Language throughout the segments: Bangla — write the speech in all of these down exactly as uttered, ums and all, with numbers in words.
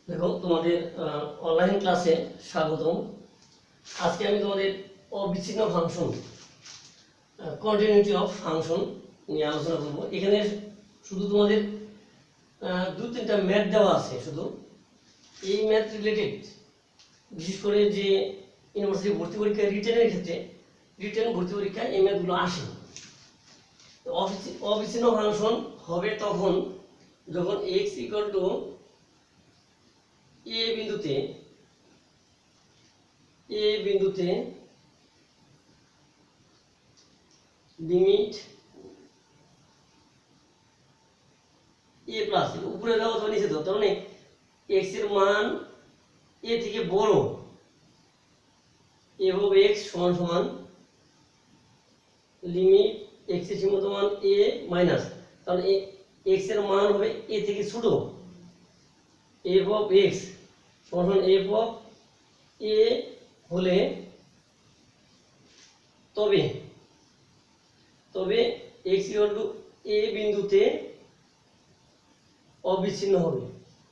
দেখো তোমাদের অনলাইন ক্লাসে স্বাগতম। আজকে আমি তোমাদের অবিচ্ছিন্ন ফাংশন কন্টিনিউটি অফ ফাংশন নিয়ে আলোচনা করব। এখানে শুধু তোমাদের দু তিনটা ম্যাথ দেওয়া আছে। শুধু এই ম্যাথ রিলেটেড, বিশেষ করে যে ইউনিভার্সিটি ভর্তি পরীক্ষায় রিটেনের ক্ষেত্রে রিটেন ভর্তি পরীক্ষায় এই ম্যাথগুলো আসে। অবিচ্ছিন্ন ফাংশন হবে তখন যখন এক্স ইকুয়াল টু এ বিন্দুতে এ বিন্দুতে লিমিট এ প্লাস উপরে দাও অথবা নিচে দাও, তার মানে এক্স এর মান এ থেকে বড়, এ হবে এক্স সমান সমান লিমিট এক্স এর সীমান্ত মান এ মাইনাস, কারণ এক্স এর মান হবে এ থেকে ছোট, এফ অফ এক্স সমান সমান এফ অফ এ হলে তবে তবে এক্স ইকুয়াল টু এ বিন্দুতে অবিচ্ছিন্ন হবে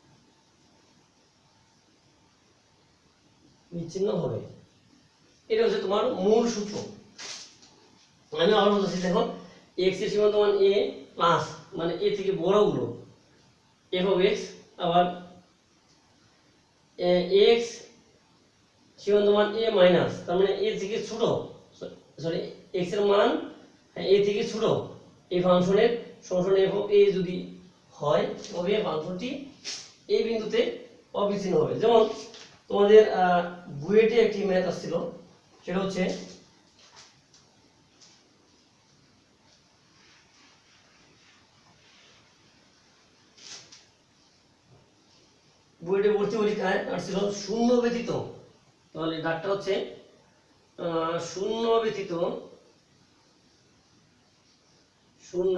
বিচ্ছিন্ন হবে। এটা হচ্ছে তোমার মূল সূত্র। আমি আবার বলতেছি, দেখো এক্স এর সীমান্ত মান এ প্লাস মানে এ থেকে বড়গুলো এফ অফ এক্স, আবার এক্স সীমান্ত মান এ মাইনাস তার মানে এ থেকে ছোট, সরি এক্স এর মান এ থেকে ছোট এই ফাংশনের ফাংশন এফ অফ এ যদি হয় তবে ফাংশনটি এই বিন্দুতে অবিচ্ছিন্ন হবে। যেমন তোমাদের বুয়েটে একটি ম্যাথ আসছিল, সেটা হচ্ছে বুয়েটে ভর্তি পরীক্ষায় আসছিল শূন্য ব্যতীত, তাহলে ডাকটা হচ্ছে শূন্য ব্যতীত শূন্য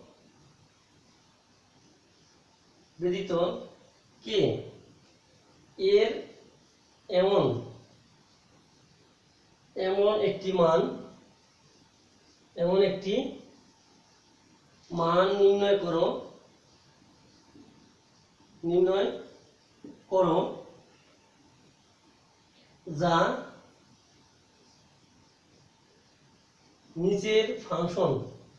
ব্যতীত কে এর এমন এমন একটি মান এমন একটি মান নির্ণয় করো নির্ণয় করো যা নিচের ফাংশন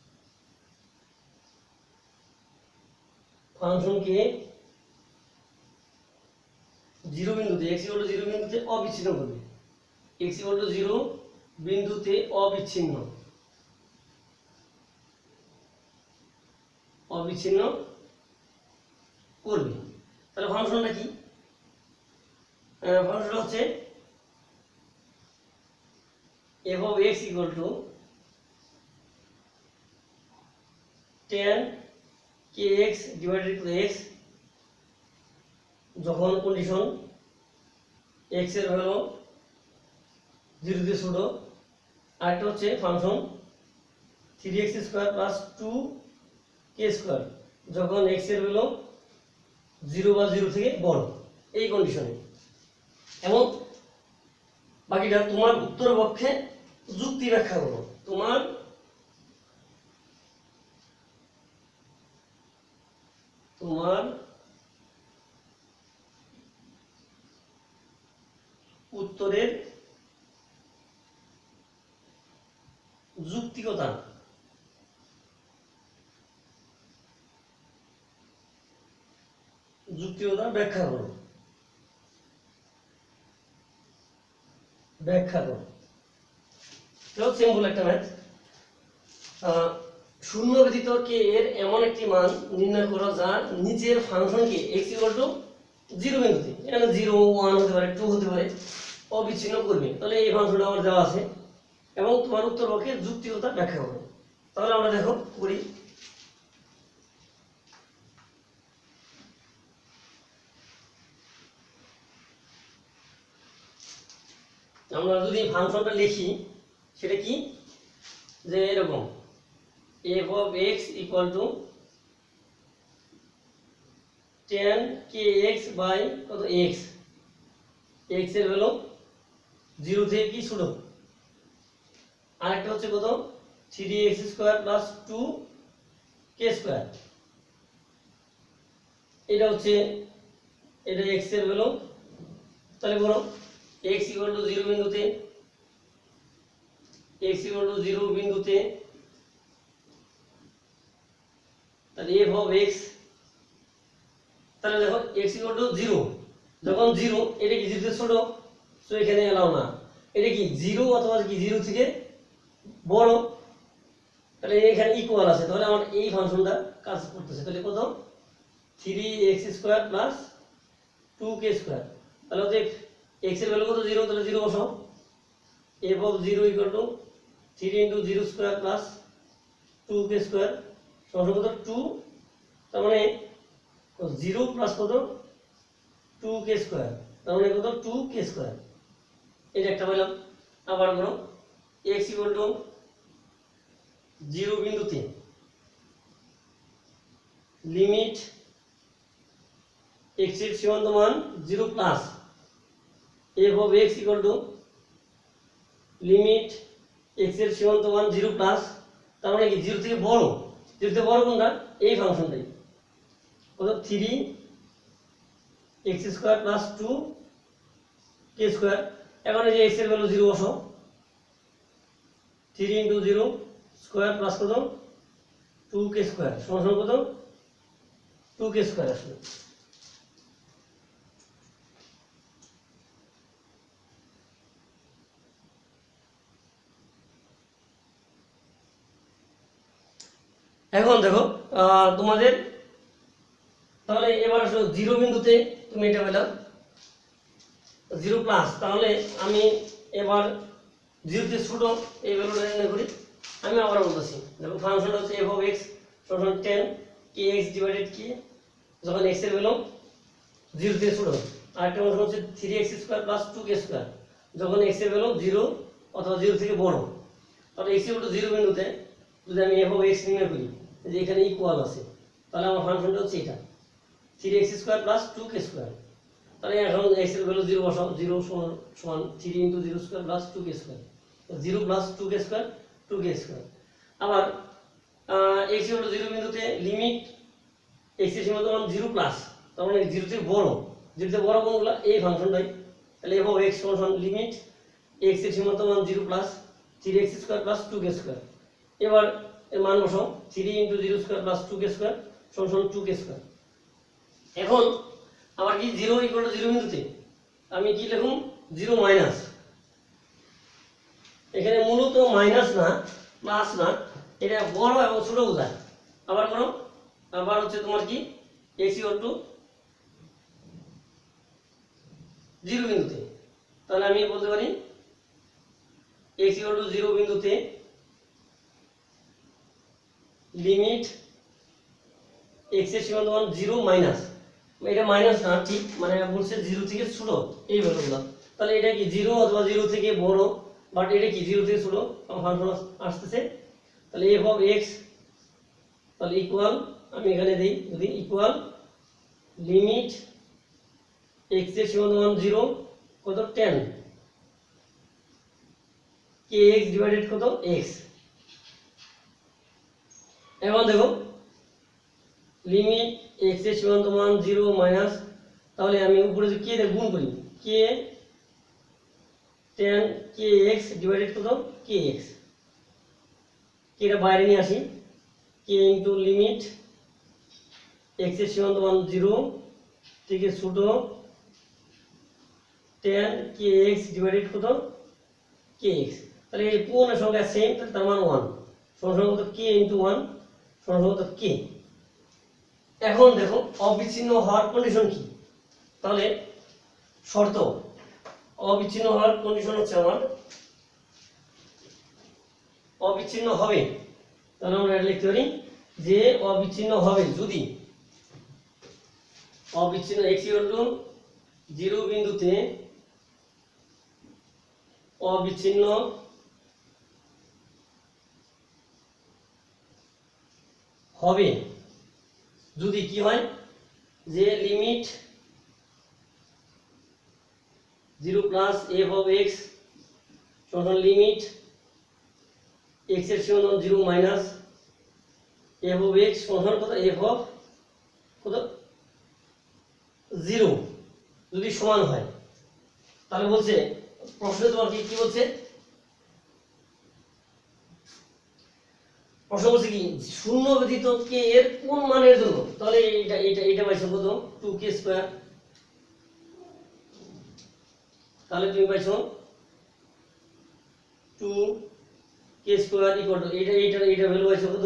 ফাংশনকে জিরো বিন্দুতে এক্স ইকুয়াল টু জিরো বিন্দুতে অবিচ্ছিন্ন করবে। এক্স ইকুয়াল টু জিরো বিন্দুতে অবিচ্ছিন্ন অবিচ্ছিন্ন করবে। তাহলে ফাংশনটা কি? ফাংশনটা হচ্ছে f of x equal to ten k x divided to x, যখন কন্ডিশন এক্স এর ভ্যালু জিরো দিয়ে ছোট। আরেকটা হচ্ছে function three x square plus two k square, যখন এক্স এর ভ্যালু জিরো বা জিরো থেকে বড়, এই কন্ডিশনে। এবং বাকিটা তোমার উত্তর পক্ষে যুক্তি ব্যাখ্যা করো। তোমার তোমার উত্তরের যুক্তিকতা যুক্তিকতা ব্যাখ্যা করো ব্যাখ্যা করো সিম্পল একটা ম্যাথ। শূন্য ব্যতীত কে এর এমন একটি মান নির্ণয় করো যা নিচের ফাংশনকে এক্স ইকুয়াল টু জিরো বিন্দুতে, এখানে জিরো ওয়ান হতে পারে, টু হতে পারে, অবিচ্ছিন্ন করবে। তাহলে এই ফাংশনটা আমার দেওয়া আছে এবং তোমার উত্তর পক্ষে যুক্তিকতা ব্যাখ্যা করো। তাহলে আমরা দেখো করি। আমরা যদি ফাংশনটা লিখি সেটা কি, যে এরকম f of x equal to ten k x by কত এক্স, এক্স এর ভ্যালু জিরো থেকে কি ছোট। আরেকটা হচ্ছে কত three x square plus two k square, এটা হচ্ছে এটা x এর ভ্যালু, তাহলে বলো x ইকুয়াল টু জিরো বিন্দুতে x ইকুয়াল টু জিরো বিন্দুতে তাহলে f অফ x, তাহলে দেখো x ইকুয়াল টু জিরো, যখন জিরো এটা কি জিরো ছোট, তো এখানে এলাও না, এটা কি জিরো অথবা কি জিরো থেকে বড়, তাহলে এখানে ইকুয়াল আছে, তাহলে আমার এই ফাংশনটা কাজ করতেছে, তাহলে কত three x square plus two k square, তাহলে হচ্ছে এক্স এর ভ্যালু কত জিরো, তাহলে জিরো বসাও, f of zero equal to three into zero square plus two k square সমান কত টু, তার মানে জিরো প্লাস কত টু কে স্কোয়ার, তার মানে কত টু কে স্কোয়ার, এটা একটা পেলাম। আবার করো এক্স ইকুয়াল টু জিরো বিন্দুতে লিমিট এক্স এর সীমান্ত মান zero plus f of x equal to limit x এর সীমান্ত মান জিরো প্লাস, তার মানে কি জিরো থেকে বড়, জিরো থেকে বড় কোনটা, এই ফাংশনটাই কত three x square plus two k square, এখন এই যে এক্স এর ভ্যালু জিরো বসাও, three into zero square plus কত টু কে স্কোয়ার সমান সমান কত টু কে স্কোয়ার আসলে। এখন দেখো তোমাদের তাহলে এবার আসলে জিরো বিন্দুতে তুমি এটা পেলাম জিরো প্লাস, তাহলে আমি এবার জিরোতে ছোট এই ভ্যালুটা নির্ণয় করি। আমি আবার বলতেছি, দেখো ফাংশনটা হচ্ছে এফ অফ এক্স সমান টেন কে এক্স ডিভাইডেড কি, যখন এক্স এর ভ্যালু জিরো থেকে ছোট, আর একটা ফাংশন হচ্ছে three x square plus two k square, যখন এক্স এর ভ্যালু জিরো অথবা জিরো থেকে বড়, তাহলে এক্স ইকুয়াল টু জিরো বিন্দুতে যদি আমি এফ অফ এক্স নির্ণয় করি, যে এখানে ইকুয়াল আছে, তাহলে আমার ফাংশনটা হচ্ছে এটা three x square plus two k square, তাহলে এখন এক্স এর ভ্যালু জিরো বসাও, জিরো সমান সমান three into zero square plus two k square, zero plus two k square two k square. আবার এক্স ইকুয়াল টু জিরো বিন্দুতে লিমিট এক্স এর সীমান্ত মান জিরো প্লাস, তার মানে জিরো থেকে বড়, জিরো থেকে বড় কোনগুলো, এই ফাংশনটাই, তাহলে এফ অফ এক্স সমান লিমিট এক্স এর সীমান্ত মান zero plus three x square plus two k square, এবার এর মান বসাও three into zero square plus two k square সমান সমান টু কে স্কোয়ার। এখন আবার কি জিরো ইকুয়াল টু জিরো বিন্দুতে আমি কি লিখুন জিরো মাইনাস, এখানে মূলত মাইনাস না প্লাস না, এটা বড় এবং ছোট বোঝায়। আবার করো, আবার হচ্ছে তোমার কি এক্স ইকুয়াল টু জিরো বিন্দুতে, তাহলে আমি বলতে পারি এক্স ইকুয়াল টু জিরো বিন্দুতে লিমিট এক্স এর সীমান্ত মান জিরো মাইনাস, এটা মাইনাস না ঠিক, মানে বলছে জিরো থেকে ছোট এই ভ্যালুগুলো, তাহলে এটা কি জিরো অথবা জিরো থেকে বড়, বাট এটা কি জিরো থেকে ছোট ফাংশন আসতেছে, তাহলে এফ অফ এক্স তাহলে ইকুয়াল, আমি এখানে দিই যদি ইকুয়াল লিমিট এক্স এর সীমান্ত মান জিরো কত টেন কে এক্স ডিভাইডেড কত এক্স। এখন দেখো লিমিট এক্স এর সীমান্ত মান জিরো মাইনাস, তাহলে আমি উপরে যে কে গুণ করি k ten k x divided কত কে এক্স, কে এটা বাইরে নিয়ে আসি, কে ইন্টু লিমিট এক্স এর সীমান্ত মান জিরো থেকে ছোট টেন কে এক্স ডিভাইডেড কত কে এক্স, তাহলে এই পুরোনো সংখ্যা সেম, তার মান ওয়ান সমান কত কে ইন্টু ওয়ান সমান কত কে। এখন দেখো অবিচ্ছিন্ন হওয়ার কন্ডিশন কি, তাহলে শর্ত অবিচ্ছিন্ন হওয়ার কন্ডিশন হচ্ছে আমার অবিচ্ছিন্ন হবে, তাহলে আমরা লিখতে পারি যে অবিচ্ছিন্ন হবে যদি অবিচ্ছিন্ন এক্স ইকুয়াল টু জিরো বিন্দুতে অবিচ্ছিন্ন হবে যদি কি হয় যে limit zero plus f of x সমান লিমিট এক্স এর সমান zero minus f of x সমান কত এফ অফ কত জিরো যদি সমান হয়, তাহলে বলছে প্রশ্নে তোমার কি কি বলছে, প্রশ্ন বলছে কি শূন্য ব্যতীত কে এর কোন মানের জন্য, তাহলে এটা এটা এটা পাইছো কত টু কে স্কয়ার, তাহলে তুমি পাইছো two k square equal to এটা এটা এটা ভ্যালু পাইছো কত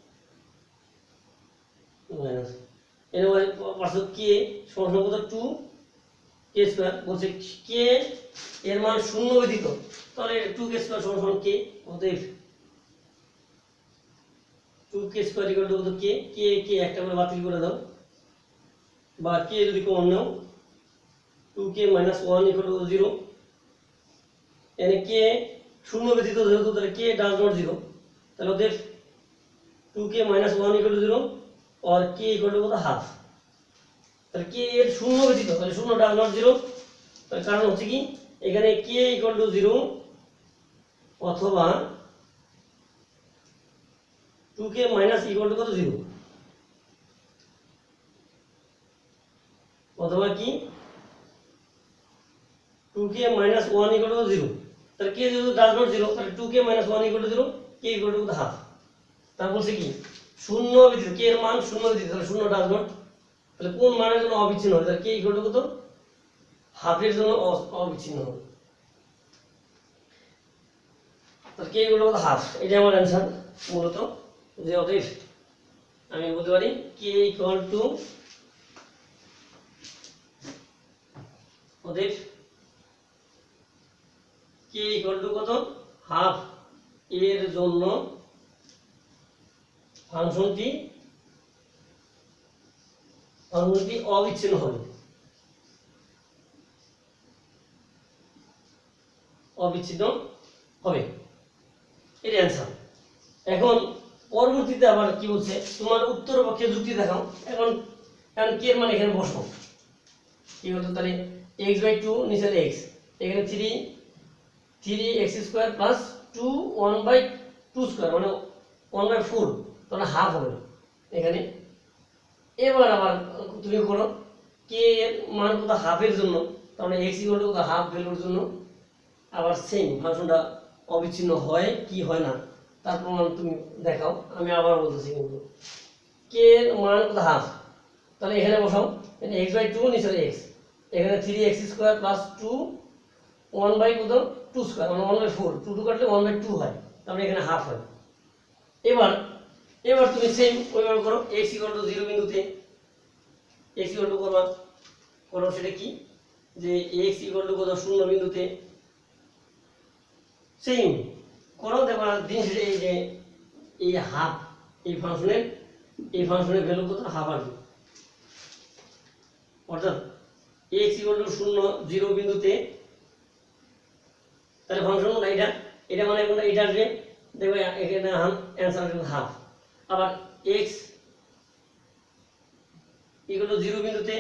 মাইনাস এর পাশে কে সমান কত টু কে স্কয়ার, বলছে কে এর মান শূন্য ব্যতীত, তাহলে টু কে স্কয়ার সমান সমান কে, অতএব two k square equal to কত কে, কে কে একটা করে বাতিল করে দাও, বা কে যদি কমন নাও two k minus one equal to zero, এখানে কে শূন্য ব্যতীত যেহেতু তাহলে কে ডাজ নট জিরো, তাহলে অতএব two k minus one equal to zero और কে ইকুয়াল টু কত হাফ, তাহলে কে এর শূন্য ব্যতীত, তাহলে শূন্য ডাজ নট জিরো, তার কারণ হচ্ছে কি এখানে কে ইকুয়াল টু জিরো অথবা two k minus equal to কত জিরো, অথবা কি two k minus one equal to zero, তাহলে কে যেহেতু ডাজ নট জিরো, তাহলে two k minus one equal to zero, k equal to কত হাফ, তার বলছে কি শূন্য ব্যতীত কে এর মান শূন্য ব্যতীত, তাহলে শূন্য ডাজ নট, তাহলে কোন মানের জন্য অবিচ্ছিন্ন হবে, তাহলে কে ইকুয়াল টু কত হাফের জন্য অবিচ্ছিন্ন হবে, তাহলে কে ইকুয়াল টু কত হাফ, এটা আমার অ্যান্সার মূলত, যে অতএব আমি বলতে পারি কে ইকুয়াল টু অতএব কে ইকুয়াল টু কত হাফ এর জন্য ফাংশনটি ফাংশনটি অবিচ্ছিন্ন হবে, অবিচ্ছিন্ন হবে, এর অ্যান্সার। এখন পরবর্তীতে আবার কি বলছে, তোমার উত্তর পক্ষে যুক্তি দেখাও, এখন কারণ কে এর মান এখানে বসাও, কি হতো তাহলে x বাই টু নিচে x, এখানে three three x square plus two one by two square মানে ওয়ান বাই ফোর, তাহলে হাফ হবে এখানে। এবার আবার তুমি করো কে এর মান কত হাফের জন্য, তাহলে এক্স ইকুয়াল টু কত হাফ ভ্যালুর জন্য, আবার সেম ফাংশনটা অবিচ্ছিন্ন হয় কি হয় না তার প্রমাণ তুমি দেখাও, আমি আবার বলতেছি কিন্তু কে এর মান কত হাফ, তাহলে এখানে বসাও এখানে এক্স বাই টু নিচে এক্স, এখানে three x square plus two one by কত টু স্কোয়ার মানে one by four, two two কাটলে ওয়ান বাই টু হয়, তারপরে এখানে হাফ হয়। এবার এবার তুমি সেম ওইভাবে করো এক্স ইকুয়াল টু জিরো বিন্দুতে এক্স ইকুয়াল টু করবা, করো সেটা কি যে এক্স ইকুয়াল টু কত শূন্য বিন্দুতে সেম করো, দেখো জিনিস এই যে এই হাফ এই ফাংশনের এই ফাংশনের ভ্যালু কত হাফ আসবে, অর্থাৎ এক্স ইকুয়াল টু শূন্য জিরো বিন্দুতে, তাহলে ফাংশন এটা এটা মানে কোনটা এটা আসবে, দেখো এখানে অ্যান্সার আসবে হাফ। আবার এক্স ইকুয়াল টু জিরো বিন্দুতে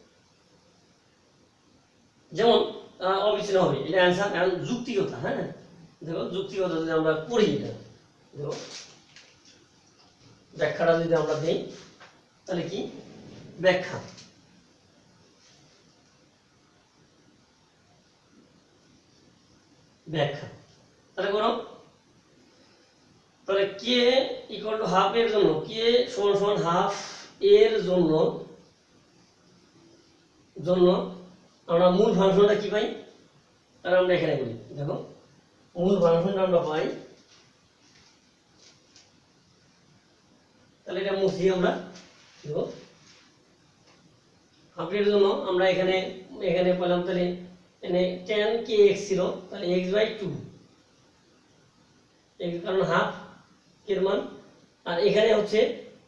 যেমন অবিচ্ছিন্ন হবে, এটা অ্যান্সার, কারণ যুক্তিগতা, হ্যাঁ দেখো যুক্তিগতা যদি আমরা পড়ি, এটা দেখো ব্যাখ্যাটা যদি আমরা দিই তাহলে কি ব্যাখ্যা, ব্যাখ্যা তাহলে করো, তাহলে কে ইকুয়াল টু হাফ এর জন্য কে সমান সমান হাফ এর জন্য জন্য আমরা মূল ফাংশনটা কি পাই, তাহলে আমরা এখানে বলি দেখো মূল ফাংশনটা আমরা পাই, তাহলে এটা মুছি আমরা দেখো হাফ এর জন্য আমরা এখানে এখানে পেলাম, তাহলে এখানে টেন কে এক্স ছিল, তাহলে এক্স বাই টু এর কারণ হাফ এর মান, আর এখানে হচ্ছে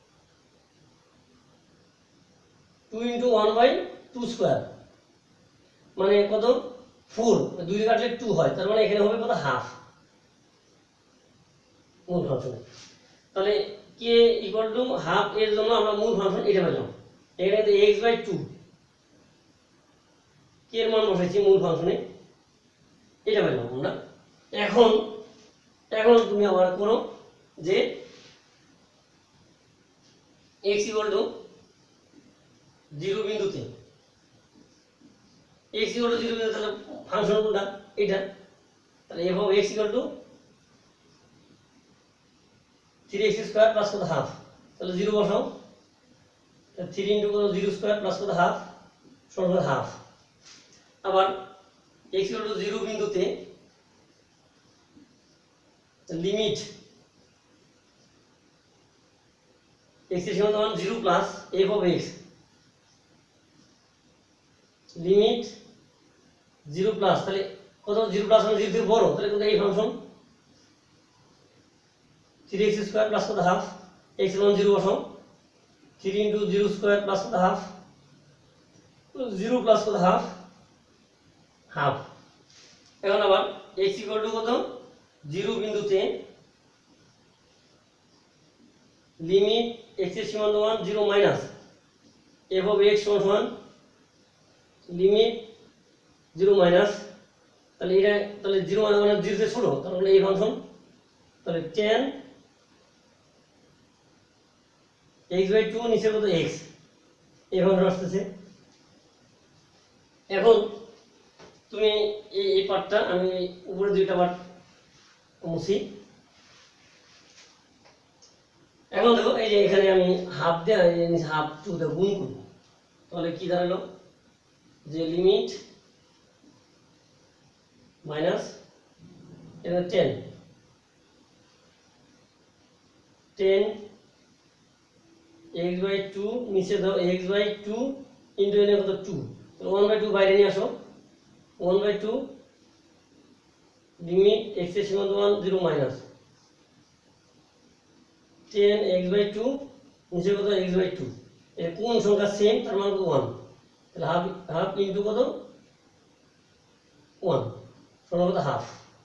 two into one by two square মানে কত ফোর, দুই কাটলে টু হয়, তার মানে এখানে হবে কত হাফ মূল ফাংশনে, তাহলে কে ইকুয়াল টু হাফ এর জন্য আমরা মূল ফাংশন এটা পেলাম, এখানে এক্স বাই টু কে এর মান বসাইছি মূল ফাংশনে এটা পেলাম আমরা। এখন এখন তুমি আবার করো যে x ইকুয়াল টু জিরো বিন্দুতে x ইকুয়াল টু জিরো বিন্দু তাহলে ফাংশন কোনটা এটা, তাহলে f of x equal to three x square plus কত হাফ, তাহলে জিরো বসাও, থ্রি ইন্টু কত জিরো স্কয়ার প্লাস কত হাফ সমান হাফ। আবার x ইকুয়াল টু জিরো বিন্দুতে লিমিট x এর সমান zero plus f of x, limit zero plus, তাহলে কত জিরো প্লাস মানে জিরো থেকে বড়, তাহলে কত এই function three x square plus কত হাফ, x সমান জিরো বসাও, three into zero square plus কত হাফ, জিরো প্লাস কত হাফ হাফ। এখন আবার x ইকুয়াল টু কত জিরো বিন্দুতে লিমিট x এর সমান সমান zero minus f of x সমান সমান লিমিট জিরো মাইনাস, তাহলে এটা তাহলে জিরো মানে জিরো থেকে ছোট, তাহলে এই ফাংশন তাহলে টেন এক্স বাই টু নিচে কত এক্স, এই ফাংশন আসতেছে। এখন তুমি এই এই পার্টটা আমি উপরে দুইটা পার্ট মুছি। এখন দেখো এই যে এখানে আমি হাফ দিয়ে হাফ টু দিয়ে গুণ করব, তাহলে কি দাঁড়ালো যে লিমিট মাইনাস এটা ten ten x by two নিচে দাও এক্স বাই টু ইন্টু এনে কত টু, ওয়ান বাই টু বাইরে নিয়ে আসো, one by two limit x এর সমান one zero minus ten x by two নিচে কত এক্স বাই টু, এর কোন সংখ্যা সেম তার মান কত ওয়ান, তাহলে হাফ হাফ ইন্টু কত ওয়ান সমান কত হাফ।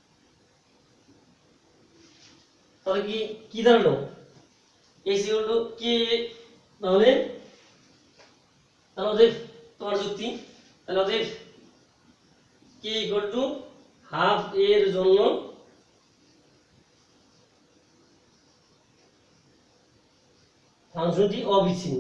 তাহলে কি কি দাঁড়ালো এক্স ইকুয়াল টু কে, তাহলে তাহলে ওদের তোমার যুক্তি তাহলে ওদের কে ইকুয়াল টু হাফ এর জন্য ফাংশনটি অবিচ্ছিন্ন।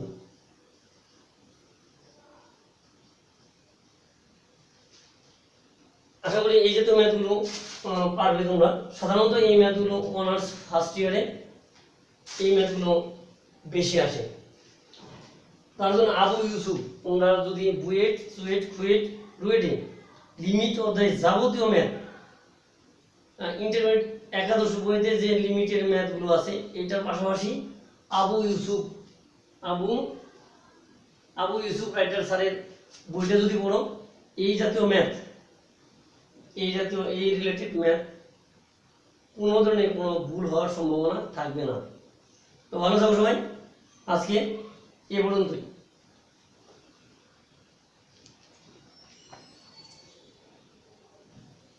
আশা করি এই যে তো ম্যাথগুলো পারবে তোমরা। সাধারণত এই ম্যাথগুলো অনার্স ফার্স্ট ইয়ারে এই ম্যাথগুলো বেশি আসে। তার জন্য আবু ইউসুফ তোমরা যদি বুয়েট সুয়েট কুয়েট রুয়েটে লিমিট অধ্যায় যাবতীয় ম্যাথ ইন্টারমিডিয়েট একাদশ বইতে যে লিমিটেড ম্যাথগুলো আছে এটার পাশাপাশি আবু ইউসুফ আবু আবু ইউসুফ রাইটার স্যারের বইটা যদি পড়ো এই জাতীয় ম্যাথ এই জাতীয় এই রিলেটেড ম্যাথ কোনো ধরনের কোনো ভুল হওয়ার সম্ভাবনা থাকবে না। তো ভালো থাকো সবাই, আজকে এ পর্যন্তই।